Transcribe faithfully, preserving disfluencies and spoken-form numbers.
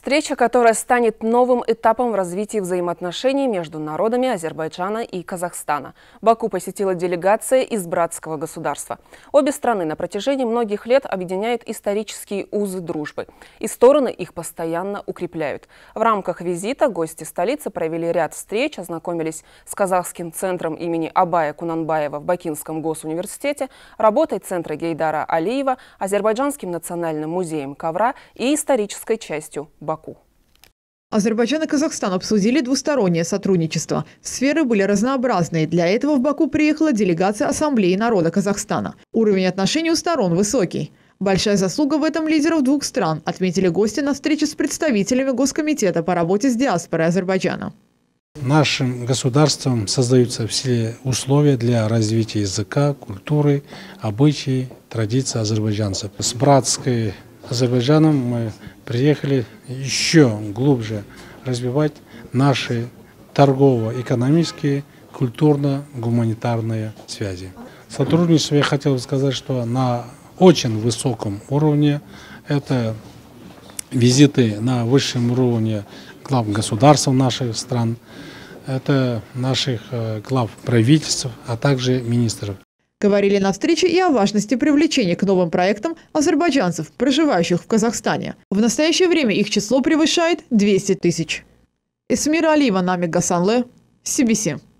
Встреча, которая станет новым этапом в развитии взаимоотношений между народами Азербайджана и Казахстана. Баку посетила делегация из братского государства. Обе страны на протяжении многих лет объединяют исторические узы дружбы, и стороны их постоянно укрепляют. В рамках визита гости столицы провели ряд встреч, ознакомились с казахским центром имени Абая Кунанбаева в Бакинском госуниверситете, работой центра Гейдара Алиева, Азербайджанским национальным музеем ковра и исторической частью Баку. Азербайджан и Казахстан обсудили двустороннее сотрудничество. Сферы были разнообразные. Для этого в Баку приехала делегация Ассамблеи народа Казахстана. Уровень отношений у сторон высокий. Большая заслуга в этом лидеров двух стран, отметили гости на встрече с представителями Госкомитета по работе с диаспорой Азербайджана. Нашим государством создаются все условия для развития языка, культуры, обычаи, традиций азербайджанцев. С братской Азербайджаном мы приехали еще глубже развивать наши торгово-экономические, культурно-гуманитарные связи. Сотрудничество, я хотел бы сказать, что на очень высоком уровне. Это визиты на высшем уровне глав государств наших стран, это наших глав правительств, а также министров. Говорили на встрече и о важности привлечения к новым проектам азербайджанцев, проживающих в Казахстане. В настоящее время их число превышает двести тысяч. Эсмира Алиева, Намик Гасанлы, Си Би Си.